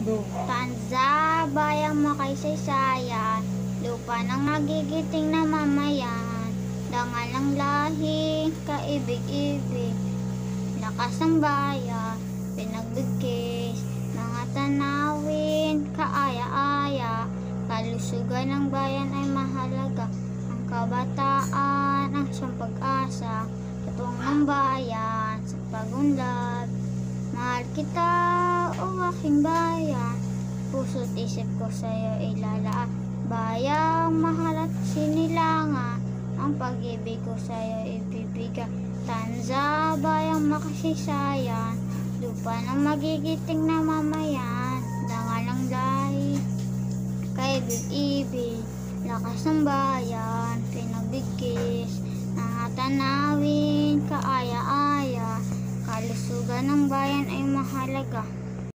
Tanza, bayang makaysaysayan, lupa ng nagigiting na mamayan, dangal ng lahi, kaibig-ibig, lakas ng bayan, pinagbigkis, mga tanawin, kaaya-aya, kalusugan ng bayan ay mahalaga, ang kabataan ang siyang pag-asa, katuwang ng bayan sa pagunlad. Mahal kita, o aking bayan, puso't isip ko sa'yo ilalaan. Bayang mahal at sinilangan, ang pag-ibig ko sa'yo ibibigay. Tanza, bayang makasaysayan, lupa ng magigiting na mamayan, dangal ng lahi, kaibig-ibig, lakas ng bayan, pinagbigkis, mga tanawin, kaaya-aya, kalusugan ng bayan ay mahalaga.